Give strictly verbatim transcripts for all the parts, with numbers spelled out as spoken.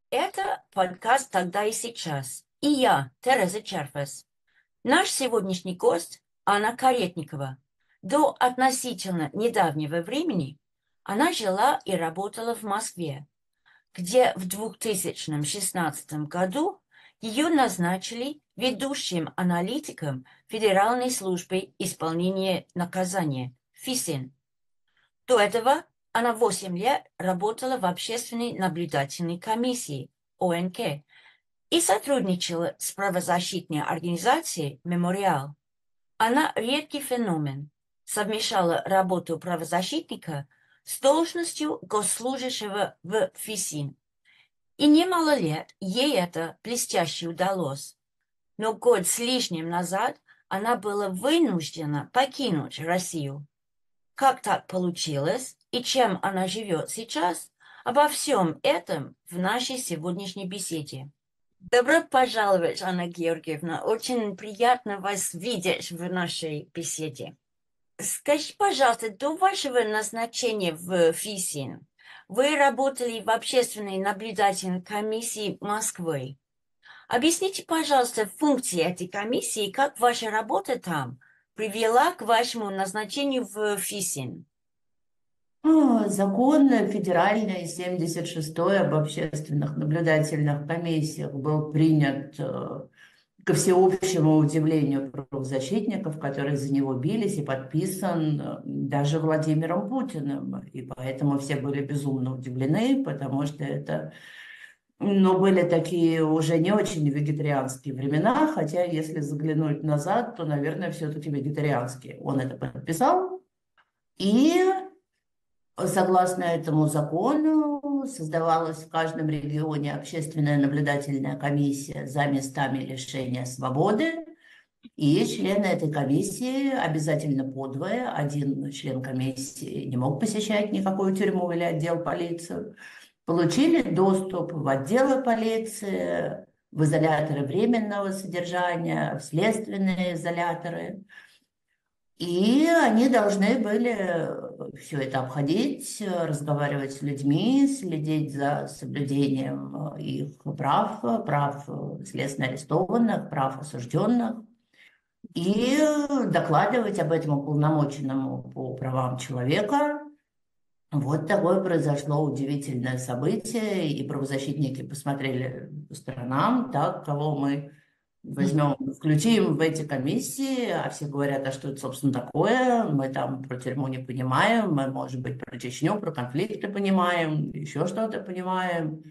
Это подкаст «Тогда и сейчас». И я, Тереза Черфес. Наш сегодняшний гость– Анна Каретникова. До относительно недавнего времени она жила и работала в Москве, где в две тысячи шестнадцатом году ее назначили ведущим аналитиком Федеральной службы исполнения наказания ФИСИН. До этого она восемь лет работала в Общественной наблюдательной комиссии О Н К и сотрудничала с правозащитной организацией «Мемориал». Она редкий феномен, совмещала работу правозащитника с должностью госслужащего в ФИСИН. И немало лет ей это блестяще удалось. Но год с лишним назад она была вынуждена покинуть Россию. Как так получилось и чем она живет сейчас, обо всем этом в нашей сегодняшней беседе. Добро пожаловать, Анна Георгиевна. Очень приятно вас видеть в нашей беседе. Скажите, пожалуйста, до вашего назначения в ФИСИН вы работали в Общественной наблюдательной комиссии Москвы. Объясните, пожалуйста, функции этой комиссии и как ваша работа там привела к вашему назначению в ФИСИН. А, Закон федеральный семьдесят шестой об общественных наблюдательных комиссиях был принят э, ко всеобщему удивлению правозащитников, которые за него бились, и подписан э, даже Владимиром Путиным. И поэтому все были безумно удивлены, потому что это, ну, были такие уже не очень вегетарианские времена, хотя если заглянуть назад, то, наверное, все-таки вегетарианские. Он это подписал, и согласно этому закону создавалась в каждом регионе общественная наблюдательная комиссия за местами лишения свободы, и члены этой комиссии обязательно по двое. Один член комиссии не мог посещать никакую тюрьму или отдел полиции. Получили доступ в отделы полиции, в изоляторы временного содержания, в следственные изоляторы. И они должны были все это обходить, разговаривать с людьми, следить за соблюдением их прав, прав следственно арестованных, прав осужденных, и докладывать об этом уполномоченному по правам человека. Вот такое произошло удивительное событие, и правозащитники посмотрели по сторонам, так, кого мы возьмем, включим в эти комиссии, а все говорят, а что это, собственно, такое? Мы там про тюрьму не понимаем, мы, может быть, про Чечню, про конфликты понимаем, еще что-то понимаем.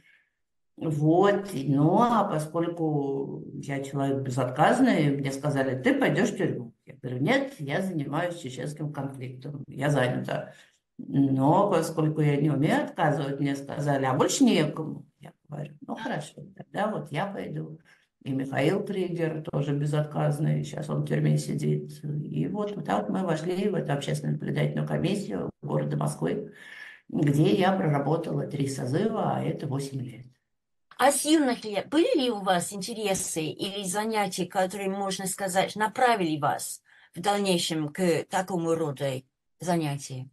Вот, ну, а поскольку я человек безотказный, мне сказали, ты пойдешь в тюрьму. Я говорю, нет, я занимаюсь чеченским конфликтом, я занята. Но поскольку я не умею отказывать, мне сказали, а больше некому. Я говорю, ну, хорошо, тогда вот я пойду. И Михаил Кригер тоже безотказный, сейчас он в тюрьме сидит. И вот так мы вошли в эту общественную наблюдательную комиссию города Москвы, где я проработала три созыва, а это восемь лет. А с юных лет были ли у вас интересы или занятия, которые, можно сказать, направили вас в дальнейшем к такому роду занятиям?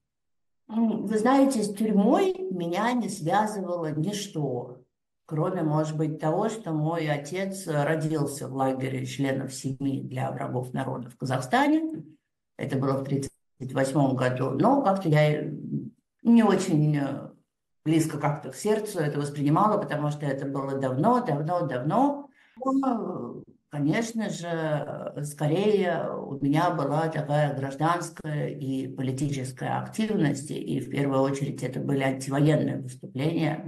Вы знаете, с тюрьмой меня не связывало ничто, кроме, может быть, того, что мой отец родился в лагере членов семьи для врагов народа в Казахстане. Это было в тридцать восьмом году. Но как-то я не очень близко как-то к сердцу это воспринимала, потому что это было давно, давно, давно. Но, конечно же, скорее у меня была такая гражданская и политическая активность, и в первую очередь это были антивоенные выступления,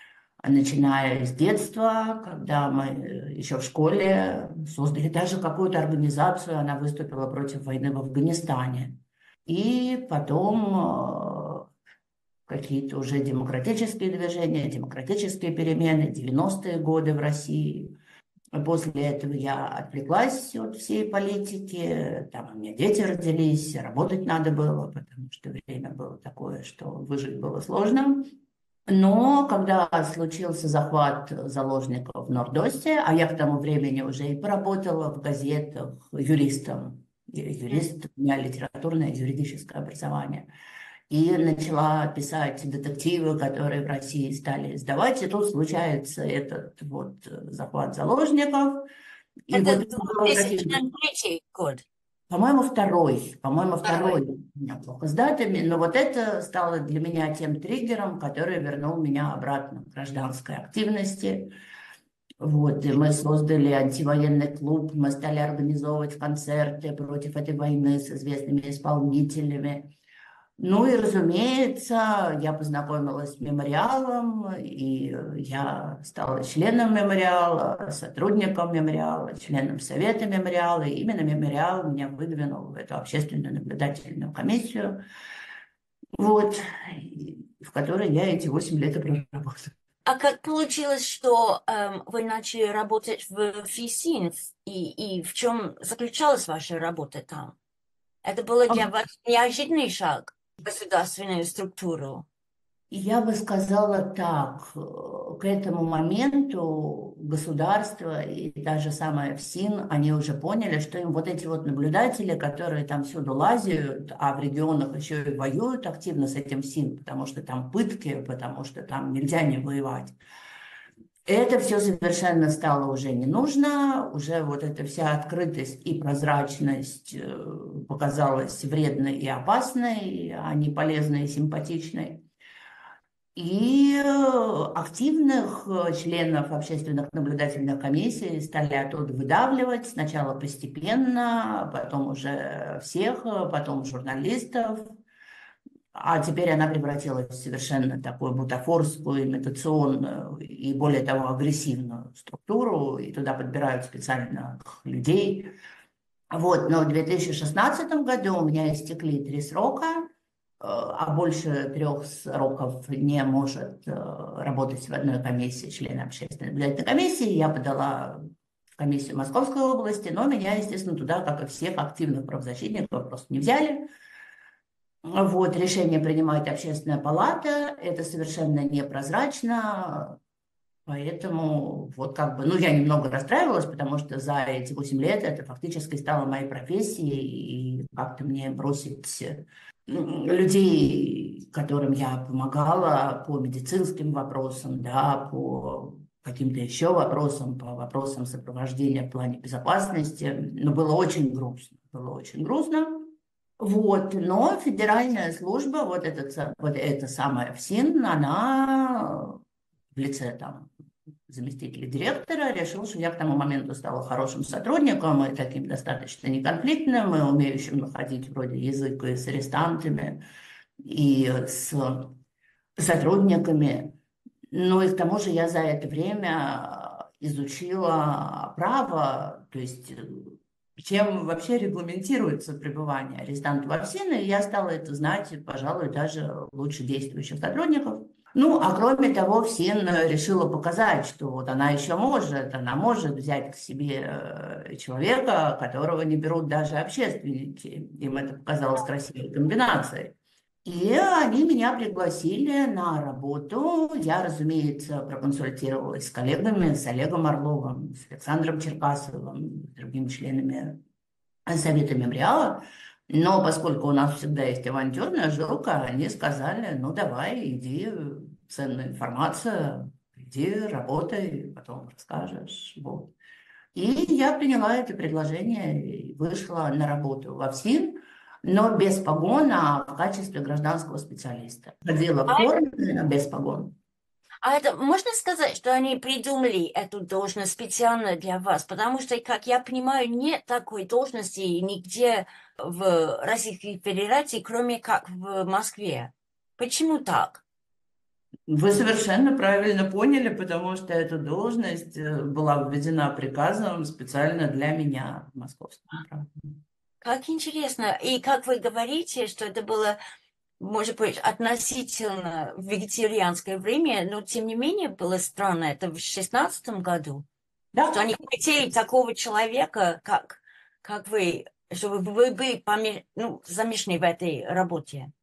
начиная с детства, когда мы еще в школе создали даже какую-то организацию, она выступила против войны в Афганистане. И потом какие-то уже демократические движения, демократические перемены, девяностые годы в России. После этого я отвлеклась от всей политики, там у меня дети родились, работать надо было, потому что время было такое, что выжить было сложно. Но когда случился захват заложников в Нордосте, а я к тому времени уже и поработала в газетах юристом, юрист, у меня литературное и юридическое образование, и начала писать детективы, которые в России стали издавать. И тут случается этот вот захват заложников. И Это вот было таких, две тысячи третий год. по-моему, второй, по-моему, Второй. второй, у меня плохо с датами, но вот это стало для меня тем триггером, который вернул меня обратно к гражданской активности. Вот, и мы создали антивоенный клуб, мы стали организовывать концерты против этой войны с известными исполнителями. Ну и, разумеется, я познакомилась с мемориалом, и я стала членом мемориала, сотрудником мемориала, членом совета мемориала. И именно мемориал меня выдвинул в эту общественную наблюдательную комиссию, вот, в которой я эти восемь лет и проработала. А как получилось, что эм, вы начали работать в ФИСИН, и, и в чем заключалась ваша работа там? Это было для вас неожиданный шаг в государственную структуру? Я бы сказала так, э, к этому моменту государство и даже самое ФСИН, они уже поняли, что им вот эти вот наблюдатели, которые там всюду лазят, а в регионах еще и воюют активно с этим ФСИН, потому что там пытки, потому что там нельзя не воевать. Это все совершенно стало уже не нужно, уже вот эта вся открытость и прозрачность э, показалась вредной и опасной, а не полезной и симпатичной. И активных членов общественных наблюдательных комиссий стали оттуда выдавливать, сначала постепенно, потом уже всех, потом журналистов. А теперь она превратилась в совершенно такую бутафорскую, имитационную и, более того, агрессивную структуру, и туда подбирают специальных людей. Вот, но в две тысячи шестнадцатом году у меня истекли три срока, а больше трех сроков не может работать в одной комиссии член общественной наблюдательной комиссии. Я подала в комиссию Московской области, но меня, естественно, туда, как и всех активных правозащитников, просто не взяли. Вот, решение принимает общественная палата, это совершенно непрозрачно, поэтому вот как бы, ну, я немного расстраивалась, потому что за эти восемь лет это фактически стало моей профессией, и как-то мне бросить людей, которым я помогала по медицинским вопросам, да, по каким-то еще вопросам, по вопросам сопровождения в плане безопасности, ну, было очень грустно, было очень грустно. Вот, но федеральная служба, вот, этот, вот эта самая ФСИН, она в лице там заместителя директора решила, что я к тому моменту стала хорошим сотрудником и таким достаточно неконфликтным, и умеющим находить вроде язык и с арестантами, и с сотрудниками. Ну и к тому же я за это время изучила право, то есть чем вообще регламентируется пребывание арестанта во ФСИН, и я стала это знать, пожалуй, даже лучше действующих сотрудников. Ну, а кроме того, ФСИН решила показать, что вот она еще может, она может взять к себе человека, которого не берут даже общественники. Им это показалось красивой комбинацией. И они меня пригласили на работу. Я, разумеется, проконсультировалась с коллегами, с Олегом Орловым, с Александром Черкасовым, с другими членами Совета мемориала. Но поскольку у нас всегда есть авантюрная жилка, они сказали, ну давай, иди, ценная информация, иди, работай, потом расскажешь. Вот. И я приняла это предложение и вышла на работу во ФСИН, но без погон, а в качестве гражданского специалиста. Ходила в форме, но без погон. А это можно сказать, что они придумали эту должность специально для вас? Потому что, как я понимаю, нет такой должности нигде в Российской Федерации, кроме как в Москве. Почему так? Вы совершенно правильно поняли, потому что эта должность была введена приказом специально для меня в московском управлении. Как интересно. И как вы говорите, что это было, может быть, относительно вегетарианское время, но тем не менее было странно. Это в шестнадцатом году, Да. что они хотели такого человека, как, как вы, чтобы вы были помеш... ну, замешаны в этой работе.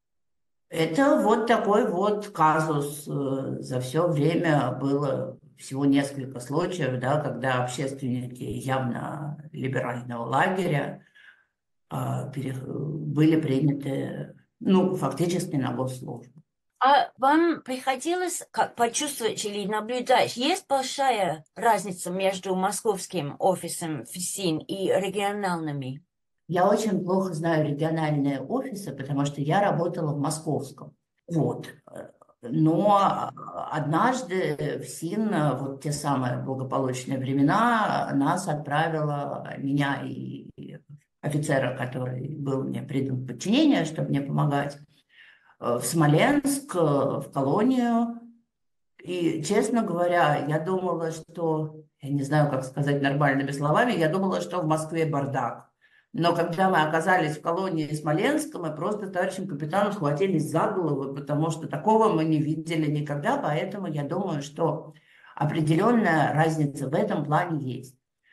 Это вот такой вот казус. За все время было всего несколько случаев, да, когда общественники явно либерального лагеря были приняты Ну, фактически на госслужбу. А вам приходилось как почувствовать или наблюдать, есть большая разница между московским офисом ФСИН и региональными? Я очень плохо знаю региональные офисы, потому что я работала в московском. Вот. Но однажды в СИН, вот те самые благополучные времена, нас отправила, меня и офицера, который был мне придан в подчинение, чтобы мне помогать, в Смоленск, в колонию. И, честно говоря, я думала, что, я не знаю, как сказать нормальными словами, я думала, что в Москве бардак. Но когда мы оказались в колонии Смоленска, мы просто товарищем капитаном схватились за головы, потому что такого мы не видели никогда, поэтому я думаю, что определенная разница в этом плане есть.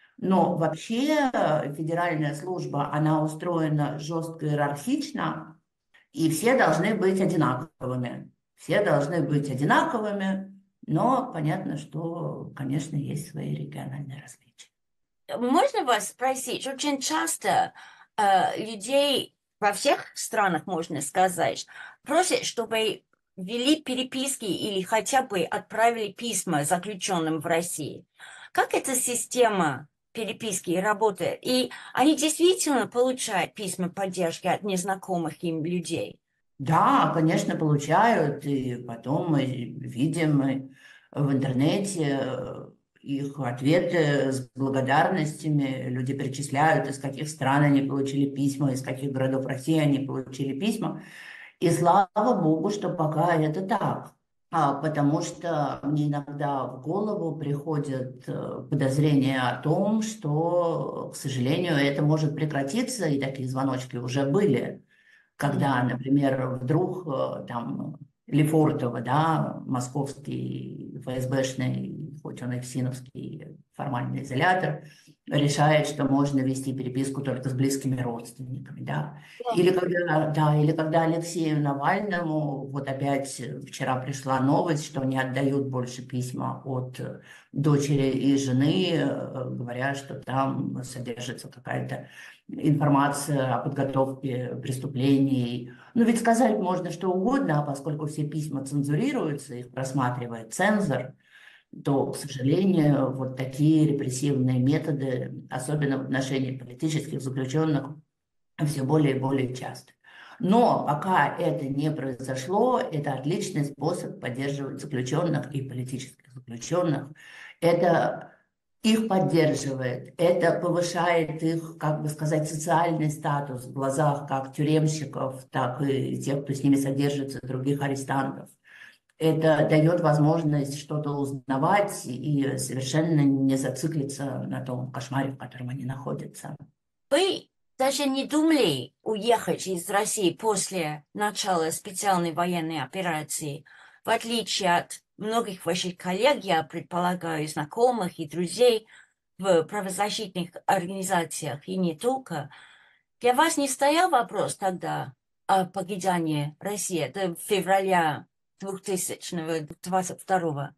Но вообще э, федеральная служба, она устроена жестко иерархично, и все должны быть одинаковыми. Все должны быть одинаковыми, но понятно, что, конечно, есть свои региональные различия. Можно вас спросить, очень часто э, людей во всех странах, можно сказать, просят, чтобы вели переписки или хотя бы отправили письма заключенным в России. Как эта система переписки работает? И они действительно получают письма поддержки от незнакомых им людей? Да, конечно, получают, и потом мы видим э, в интернете э, их ответы с благодарностями. Люди перечисляют, из каких стран они получили письма, из каких городов России они получили письма. И слава богу, что пока это так. А, потому что мне иногда в голову приходят э, подозрения о том, что, к сожалению, это может прекратиться, и такие звоночки уже были, когда, например, вдруг э, там Лефортово, да, московский ФСБшный, хоть он и ФСИНовский формальный изолятор, решает, что можно вести переписку только с близкими родственниками, да. Или когда, да, или когда Алексею Навальному, вот опять вчера пришла новость, что не отдают больше письма от дочери и жены, э, говоря, что там содержится какая-то информация о подготовке преступлений. Ну, ведь сказать можно что угодно, а поскольку все письма цензурируются, их просматривает цензор, то, к сожалению, вот такие репрессивные методы, особенно в отношении политических заключенных, все более и более часто. Но пока это не произошло, это отличный способ поддерживать заключенных и политических заключенных. Это их поддерживает, это повышает их, как бы сказать, социальный статус в глазах как тюремщиков, так и тех, кто с ними содержится, других арестантов. Это дает возможность что-то узнавать и совершенно не зациклиться на том кошмаре, в котором они находятся. Вы даже не думали уехать из России после начала специальной военной операции, в отличие от многих ваших коллег, я предполагаю, знакомых и друзей в правозащитных организациях, и не только. Для вас не стоял вопрос тогда о покидании России? Это февраля две тысячи двадцать второго.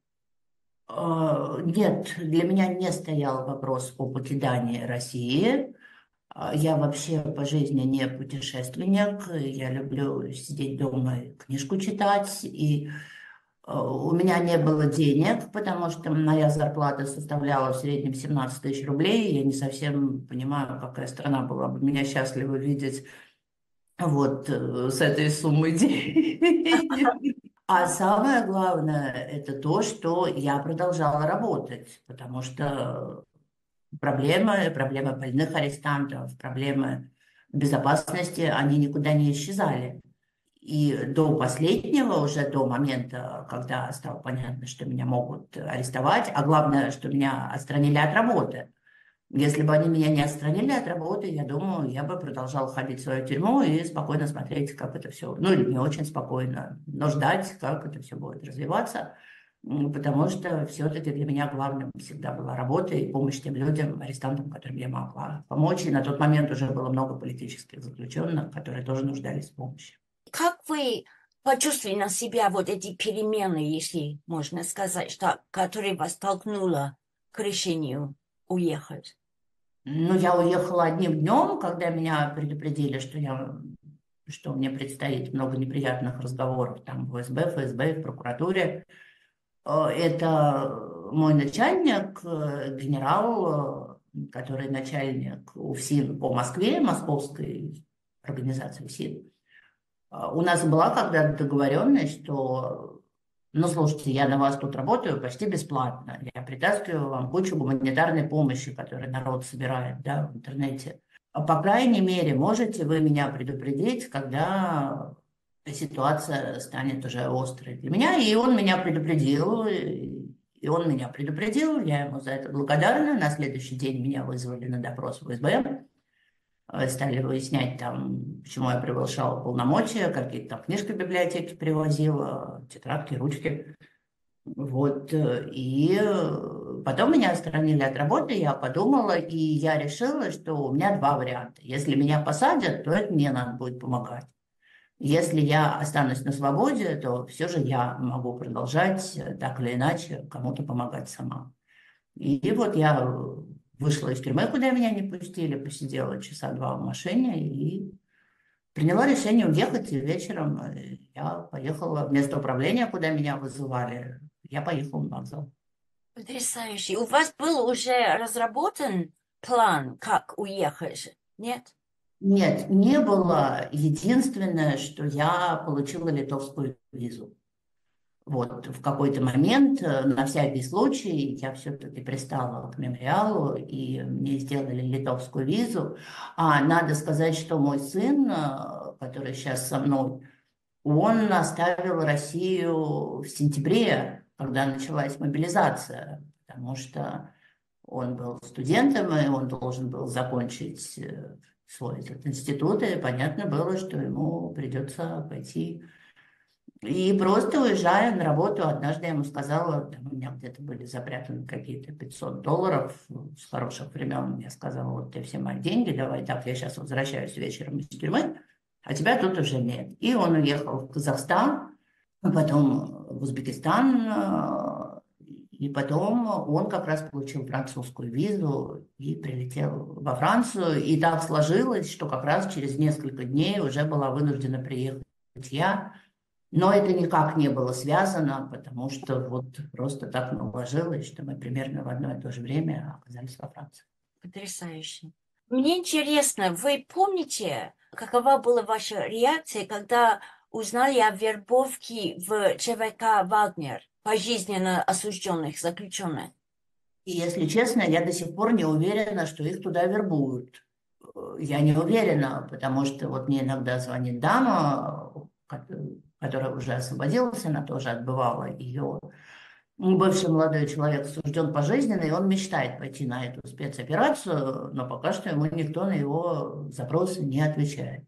Э, Нет, для меня не стоял вопрос о покидании России. А, Я вообще по жизни не путешественник, я люблю сидеть дома и книжку читать, и э, у меня не было денег, потому что моя зарплата составляла в среднем семнадцать тысяч рублей, я не совсем понимаю, какая страна была бы меня счастлива видеть вот э, с этой суммой денег. А самое главное, это то, что я продолжала работать, потому что проблемы, проблемы больных арестантов, проблемы безопасности, они никуда не исчезали. И до последнего, уже до момента, когда стало понятно, что меня могут арестовать, а главное, что меня отстранили от работы. Если бы они меня не отстранили от работы, я думаю, я бы продолжала ходить в свою тюрьму и спокойно смотреть, как это все, ну или не очень спокойно, но ждать, как это все будет развиваться. М, Потому что все-таки для меня главным всегда была работа и помощь тем людям, арестантам, которым я могла помочь. И на тот момент уже было много политических заключенных, которые тоже нуждались в помощи. Как вы почувствовали на себя вот эти перемены, если можно сказать, что, которые вас толкнуло к решению уехать? Ну, я уехала одним днем, когда меня предупредили, что я что мне предстоит много неприятных разговоров там в ФСБ, ФСБ, в прокуратуре. Это мой начальник, генерал, который начальник УФСИН по Москве, московской организации УФСИН. У нас была когда-то договоренность, что, ну, слушайте, я на вас тут работаю почти бесплатно. Я притаскиваю вам кучу гуманитарной помощи, которую народ собирает, да, в интернете. По крайней мере, можете вы меня предупредить, когда ситуация станет уже острой для меня. И он меня предупредил, и он меня предупредил, я ему за это благодарна. На следующий день меня вызвали на допрос в ФСБ. Стали выяснять, там, почему я превышала полномочия, какие-то там книжки в библиотеке привозила, тетрадки, ручки. Вот, и потом меня отстранили от работы, я подумала, и я решила, что у меня два варианта. Если меня посадят, то это мне надо будет помогать. Если я останусь на свободе, то все же я могу продолжать так или иначе кому-то помогать сама. И вот я вышла из тюрьмы, куда меня не пустили, посидела часа два в машине и приняла решение уехать. И вечером я поехала в место управления, куда меня вызывали. Я поехала на вокзал. Потрясающе. У вас был уже разработан план, как уехать? Нет? Нет, не было. Единственное, что я получила литовскую визу. Вот в какой-то момент, на всякий случай, я все-таки пристала к мемориалу, и мне сделали литовскую визу. А надо сказать, что мой сын, который сейчас со мной, он оставил Россию в сентябре, когда началась мобилизация, потому что он был студентом, и он должен был закончить свой этот институт, и понятно было, что ему придется пойти. И просто уезжая на работу, однажды я ему сказала, там у меня где-то были запрятаны какие-то пятьсот долларов с хороших времен. Я сказала, вот тебе все мои деньги, давай так, я сейчас возвращаюсь вечером из тюрьмы, а тебя тут уже нет. И он уехал в Казахстан, а потом в Узбекистан, и потом он как раз получил французскую визу и прилетел во Францию. И так сложилось, что как раз через несколько дней уже была вынуждена приехать я. Но это никак не было связано, потому что вот просто так наложилось, что мы примерно в одно и то же время оказались во Франции. Потрясающе. Мне интересно, вы помните, какова была ваша реакция, когда узнали о вербовке в ЧВК «Вагнер» пожизненно осужденных заключенных? И если честно, я до сих пор не уверена, что их туда вербуют. Я не уверена, потому что вот мне иногда звонит дама, которая уже освободилась, она тоже отбывала ее. Бывший молодой человек осужден пожизненно, и он мечтает пойти на эту спецоперацию, но пока что ему никто на его запросы не отвечает.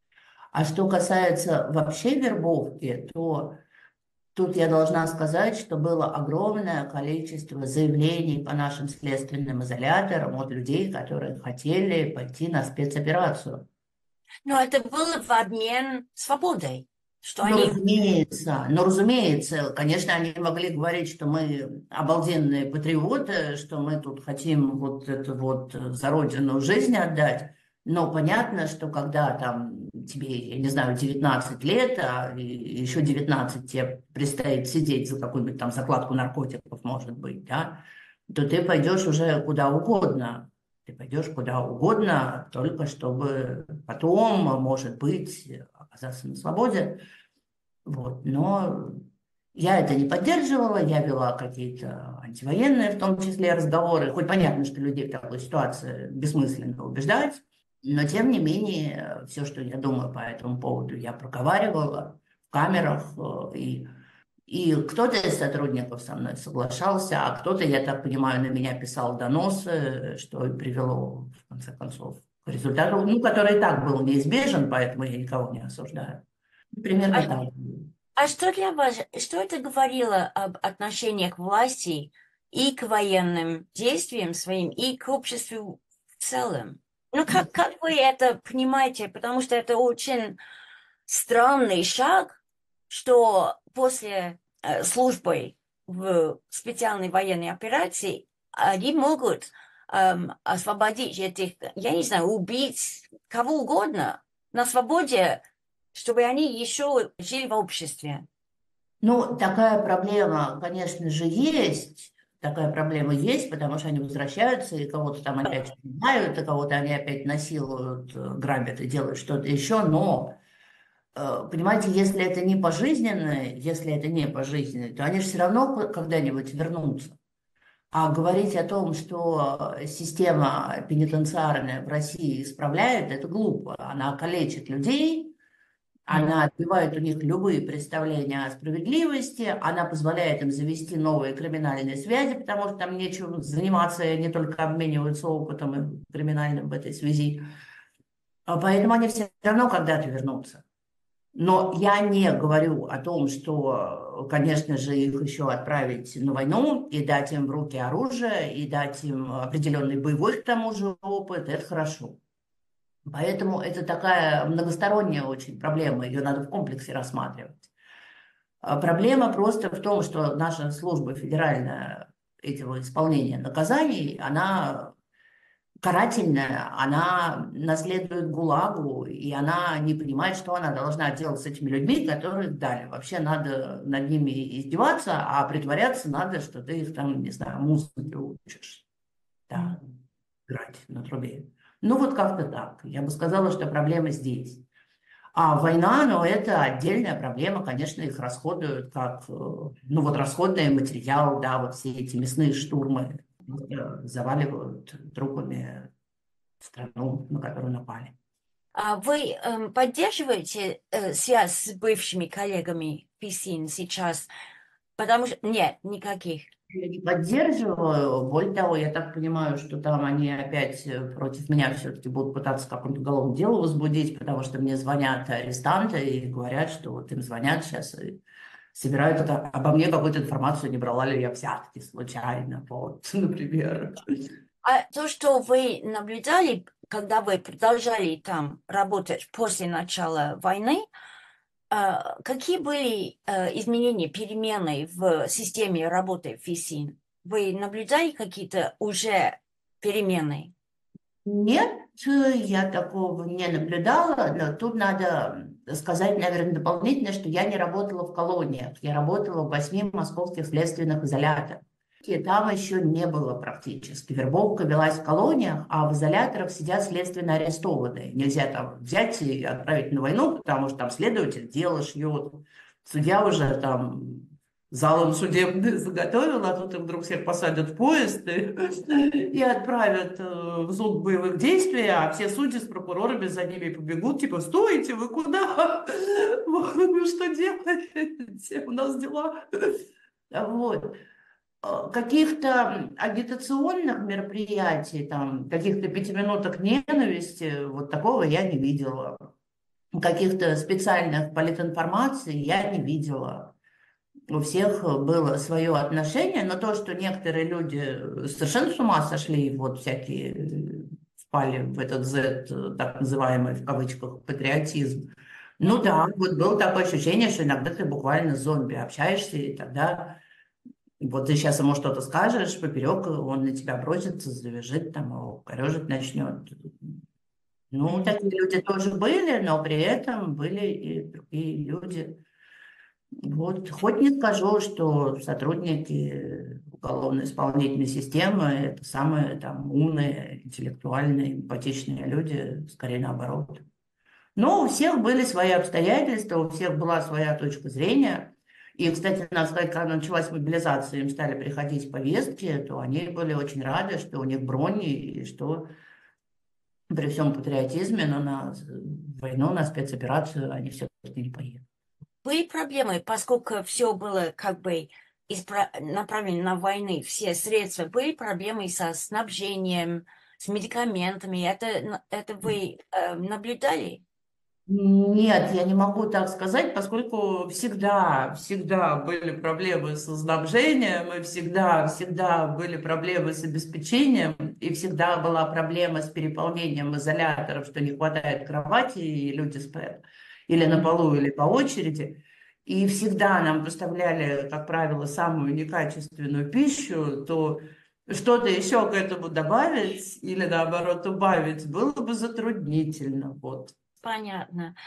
А что касается вообще вербовки, то тут я должна сказать, что было огромное количество заявлений по нашим следственным изоляторам от людей, которые хотели пойти на спецоперацию. Но это было в обмен свободой. Что Ну, они... разумеется, ну, разумеется, конечно, они могли говорить, что мы обалденные патриоты, что мы тут хотим вот это вот за родину жизнь отдать, но понятно, что когда там тебе, я не знаю, девятнадцать лет, а еще девятнадцать тебе предстоит сидеть за какую-нибудь там закладку наркотиков, может быть, да, то ты пойдешь уже куда угодно. Ты пойдешь куда угодно, только чтобы потом, может быть, оказаться на свободе. Вот. Но я это не поддерживала, я вела какие-то антивоенные, в том числе, разговоры. Хоть понятно, что людей в такой ситуации бессмысленно убеждать, но тем не менее, все, что я думаю по этому поводу, я проговаривала в камерах, и, и кто-то из сотрудников со мной соглашался, а кто-то, я так понимаю, на меня писал доносы, что и привело, в конце концов, к результату, ну, который и так был неизбежен, поэтому я никого не осуждаю. Примерно А, так. а что для вас, что это говорило об отношениях власти и к военным действиям своим, и к обществу в целом? Ну, как, как вы это понимаете? Потому что это очень странный шаг, что после э, службы в специальной военной операции они могут эм, освободить этих, я не знаю, убить кого угодно на свободе чтобы они еще жили в обществе. Ну, такая проблема, конечно же, есть. Такая проблема есть, потому что они возвращаются, и кого-то там опять убивают, и кого-то они опять насилуют, э, грабят и делают что-то еще. Но, э, понимаете, если это не пожизненно, если это не пожизненно, то они же все равно к- когда-нибудь вернутся. А говорить о том, что э, система пенитенциарная в России исправляет, это глупо. Она калечит людей, она отбивает у них любые представления о справедливости, она позволяет им завести новые криминальные связи, потому что там нечем заниматься, и они только обмениваются опытом и криминальным в этой связи. А поэтому они все равно когда-то вернутся. Но я не говорю о том, что, конечно же, их еще отправить на войну и дать им в руки оружие, и дать им определенный боевой, к тому же, опыт, это хорошо. Поэтому это такая многосторонняя очень проблема, ее надо в комплексе рассматривать. А проблема просто в том, что наша служба федеральная этого исполнения наказаний, она карательная, она наследует ГУЛАГу, и она не понимает, что она должна делать с этими людьми, которые дали. Вообще надо над ними издеваться, а притворяться надо, что ты их там, не знаю, музыке учишь. Да, играть на трубе. Ну вот как-то так. Я бы сказала, что проблема здесь. А война, ну, это отдельная проблема, конечно, их расходуют как, э, ну, вот расходный материал, да, вот все эти мясные штурмы э, заваливают трупами страну, на которую напали. А вы эм, поддерживаете э, связь с бывшими коллегами ФИСИН сейчас? Потому что нет, никаких. Я не поддерживаю, более того, я так понимаю, что там они опять э, против меня все-таки будут пытаться какое-то уголовное дело возбудить, потому что мне звонят арестанты и говорят, что вот им звонят сейчас и собирают это, обо мне какую-то информацию, не брала ли я взятки случайно, вот, например. А то, что вы наблюдали, когда вы продолжали там работать после начала войны, а, какие были э, изменения, перемены в системе работы ФИСИН? Вы наблюдали какие-то уже перемены? Нет, э, я такого не наблюдала, но тут надо сказать, наверное, дополнительно, что я не работала в колониях, я работала в восьми московских следственных изоляторах. И там еще не было практически. Вербовка велась в колониях, а в изоляторах сидят следственно арестованные. Нельзя там взять и отправить на войну, потому что там следователь дело шьет, судья уже там залом судебный заготовил, а тут им вдруг всех посадят в поезд и, и отправят э, в зону боевых действий, а все судьи с прокурорами за ними побегут, типа, стойте, вы куда? Вы что делаете? У нас дела. Вот. Э, Каких-то агитационных мероприятий, там, каких-то пятиминуток ненависти, вот такого я не видела. Каких-то специальных политинформаций я не видела. У всех было свое отношение, но то, что некоторые люди совершенно с ума сошли, вот всякие э, впали в этот Z, э, так называемый, в кавычках, патриотизм. Ну да, вот было такое ощущение, что иногда ты буквально с зомби общаешься, и тогда вот ты сейчас ему что-то скажешь поперек, он на тебя бросится, завяжет, там, его корежить начнет. Ну, такие люди тоже были, но при этом были и другие люди. Вот, хоть не скажу, что сотрудники уголовно-исполнительной системы – это самые там умные, интеллектуальные, эмпатичные люди, скорее наоборот. Но у всех были свои обстоятельства, у всех была своя точка зрения. И, кстати, надо сказать, когда началась мобилизация, им стали приходить повестки, то они были очень рады, что у них брони, и что при всем патриотизме, но на войну, на спецоперацию они все-таки не поедут. Были проблемы, поскольку все было как бы испра- направлено на войны, все средства, были проблемы со снабжением, с медикаментами. Это, это вы э, наблюдали? Нет, я не могу так сказать, поскольку всегда, всегда были проблемы со снабжением, и всегда, всегда были проблемы с обеспечением, и всегда была проблема с переполнением изоляторов, что не хватает кровати, и люди спят или на полу, или по очереди. И всегда нам поставляли, как правило, самую некачественную пищу, то что-то еще к этому добавить или, наоборот, убавить было бы затруднительно. Вот. Понятно.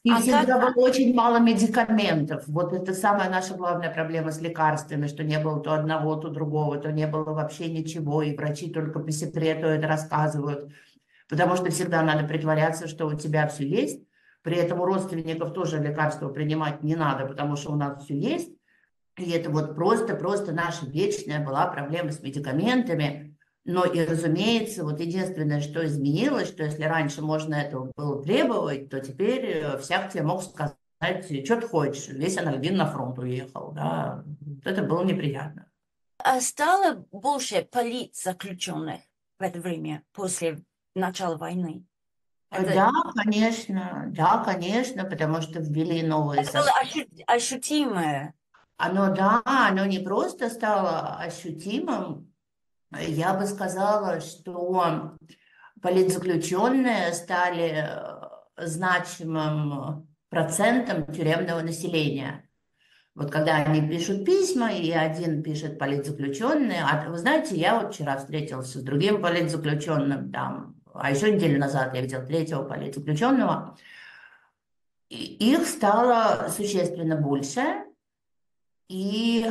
И А всегда когда? было очень мало медикаментов. Вот это самая наша главная проблема с лекарствами, что не было то одного, то другого, то не было вообще ничего, и врачи только по секрету это рассказывают, потому что всегда надо притворяться, что у тебя все есть, при этом у родственников тоже лекарства принимать не надо, потому что у нас все есть, и это вот просто-просто наша вечная была проблема с медикаментами. Но и, разумеется, вот единственное, что изменилось, что если раньше можно этого было требовать, то теперь э, всяк тебе мог сказать, что ты хочешь, весь Анальгин на фронт уехал, да, вот это было неприятно. А стало больше политзаключенных в это время, после начала войны? Э, Это, Да, конечно, да, конечно, потому что ввели новые это было составы. ощу- ощутимое. Оно, да, оно не просто стало ощутимым, я бы сказала, что политзаключенные стали э, значимым процентом тюремного населения. Вот когда они пишут письма, и один пишет политзаключенный, а вы знаете, я вот вчера встретился с другим политзаключенным там, а еще неделю назад я видел третьего политзаключенного, и их стало существенно больше, и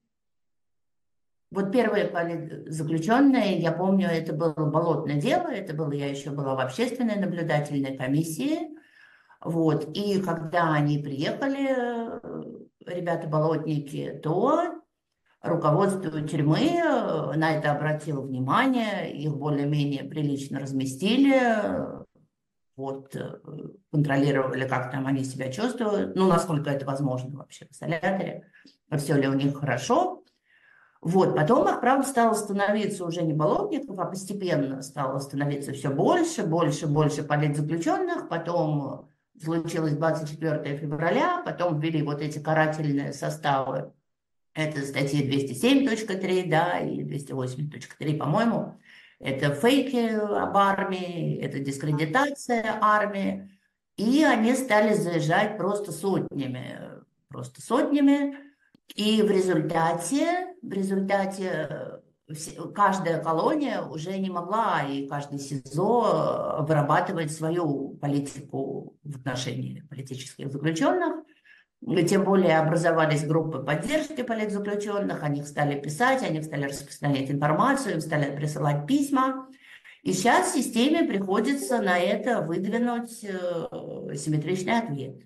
вот первые политзаключенные, я помню, это было болотное дело, это было, я еще была в общественной наблюдательной комиссии, вот, и когда они приехали, э, ребята-болотники, то руководство тюрьмы э, на это обратило внимание, их более-менее прилично разместили, вот, э, контролировали, как там они себя чувствуют, ну, насколько это возможно вообще в изоляторе, все ли у них хорошо. Вот, потом их, правда, стало становиться уже не болотников, а постепенно стало становиться все больше, больше, больше политзаключенных. Потом случилось двадцать четвёртого февраля, потом ввели вот эти карательные составы. Это статьи двести семь точка три, да, и двести восемь точка три, по-моему. Это фейки об армии, это дискредитация армии. И они стали заезжать просто сотнями, просто сотнями. И в результате, в результате э, все- каждая колония уже не могла, и каждый СИЗО э, вырабатывать свою политику в отношении политических заключенных. И тем более образовались группы поддержки политзаключенных, о них стали писать, они стали распространять информацию, им стали присылать письма. И сейчас системе приходится на это выдвинуть э, симметричный ответ.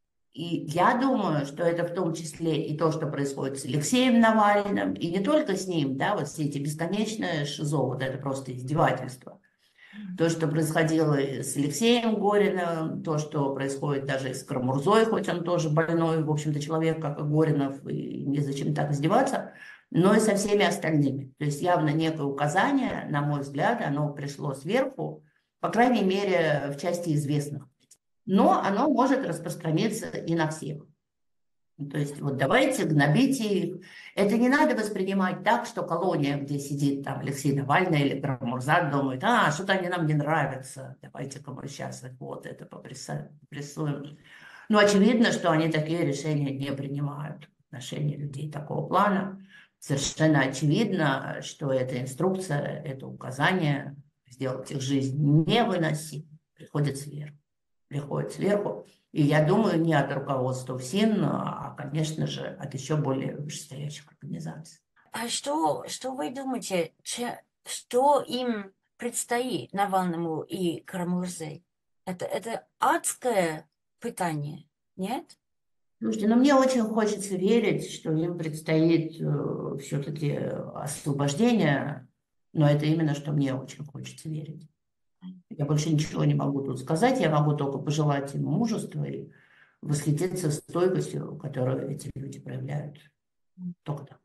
И я думаю, что это в том числе и то, что происходит с Алексеем Навальным, и не только с ним, да, вот все эти бесконечные шизо, вот это просто издевательство. То, что происходило и с Алексеем Гориным, то, что происходит даже и с Карамурзой, хоть он тоже больной, в общем-то, человек, как и Горинов, и незачем так издеваться, но и со всеми остальными. То есть явно некое указание, на мой взгляд, оно пришло сверху, по крайней мере, в части известных. Но оно может распространиться и на всех. То есть вот давайте гнобите их. Это не надо воспринимать так, что колония, где сидит там Алексей Навальный или Карамурза, думает, а, что-то они нам не нравятся, давайте-ка мы сейчас их вот это попрессуем. Но очевидно, что они такие решения не принимают в отношении людей такого плана. Совершенно очевидно, что эта инструкция, это указание сделать их жизнь невыносимой приходит сверху. Приходит сверху. И я думаю, не от руководства ФСИН, а, конечно же, от еще более вышестоящих организаций. А что, что вы думаете, че- что им предстоит Навальному и Карамурзе? Это, это адское пытание, нет? Слушайте, ну мне очень хочется верить, что им предстоит э, все-таки освобождение, но это именно, что мне очень хочется верить. Я больше ничего не могу тут сказать, я могу только пожелать им мужества и восхититься стойкостью, которую эти люди проявляют. Только так.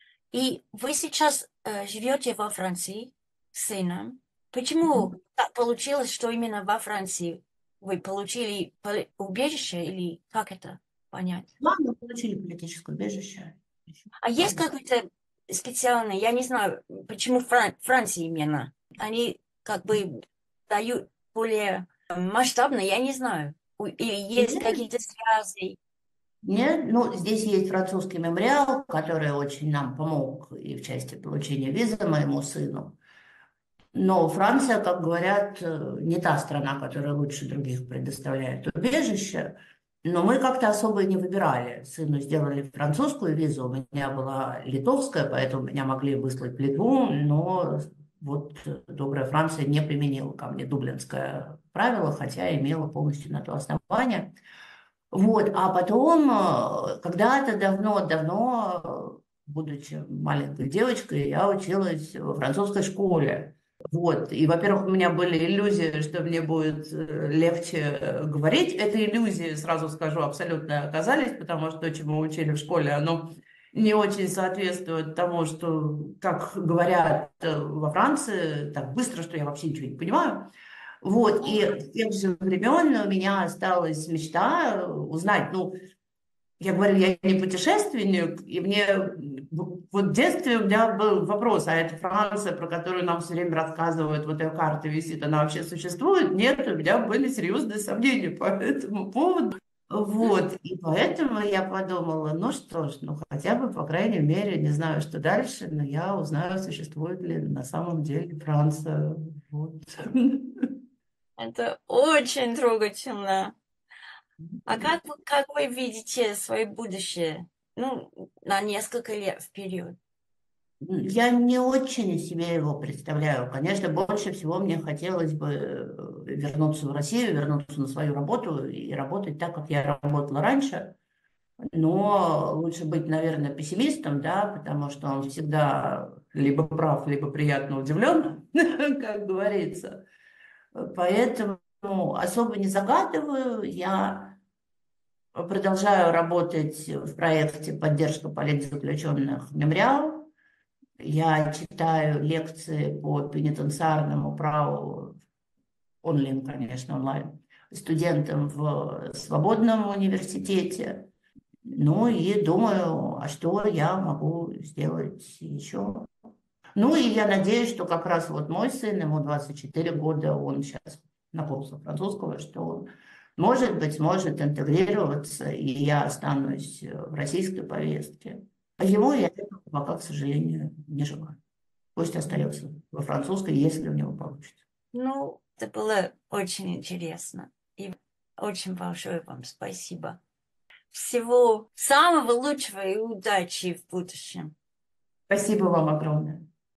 И вы сейчас э, живете во Франции с сыном. Почему так получилось, что именно во Франции вы получили поли- убежище или как это понять? Да, мы получили политическое убежище. А есть какой-то специальный, я не знаю, почему Фран- Франция именно? Они как бы дают более э, масштабно, я не знаю. У- Или есть Нет, какие-то связи? нет, ну, здесь есть французский мемориал, который очень нам помог и в части получения визы моему сыну. Но Франция, как говорят, э, не та страна, которая лучше других предоставляет убежище. Но мы как-то особо и не выбирали. Сыну сделали французскую визу, у меня была литовская, поэтому меня могли выслать в Литву, но вот э, добрая Франция не применила ко мне дублинское правило, хотя имела полностью на то основание. Вот, а потом, э, когда-то давно-давно, э, будучи маленькой девочкой, я училась во французской школе. Вот, и, во-первых, у меня были иллюзии, что мне будет э, легче э, говорить. Эти иллюзии, сразу скажу, абсолютно оказались, потому что то, чему мы учили в школе, оно не очень соответствует тому, что, как говорят э, во Франции, так быстро, что я вообще ничего не понимаю. Вот, и с тех же времен у меня осталась мечта узнать, ну, я говорю, я не путешественник, и мне вот в детстве у меня был вопрос, а эта Франция, про которую нам все время рассказывают, вот ее карта висит, она вообще существует? Нет, у меня были серьезные сомнения по этому поводу. Вот, и поэтому я подумала, ну что ж, ну хотя бы, по крайней мере, не знаю, что дальше, но я узнаю, существует ли на самом деле Франция. Вот. Это очень трогательно. А как вы, как вы видите свое будущее? Ну, на несколько лет вперед. Я не очень себе его представляю. Конечно, больше всего мне хотелось бы э, вернуться в Россию, вернуться на свою работу и работать так, как я работала раньше. Но лучше быть, наверное, пессимистом, да, потому что он всегда либо прав, либо приятно удивлен, как говорится. Поэтому особо не загадываю. Я продолжаю работать в проекте «Поддержка политзаключенных Мемориал». Я читаю лекции по пенитенциарному праву, онлайн, конечно, онлайн, студентам в свободном университете. Ну и думаю, а что я могу сделать еще? Ну и я надеюсь, что как раз вот мой сын, ему двадцать четыре года, он сейчас на курсах французского, что он, может быть, сможет интегрироваться, и я останусь в российской повестке. А ему я этого пока, к сожалению, не желаю. Пусть остается во французской, если у него получится. Ну, это было очень интересно. И очень большое вам спасибо. Всего самого лучшего и удачи в будущем. Спасибо вам огромное.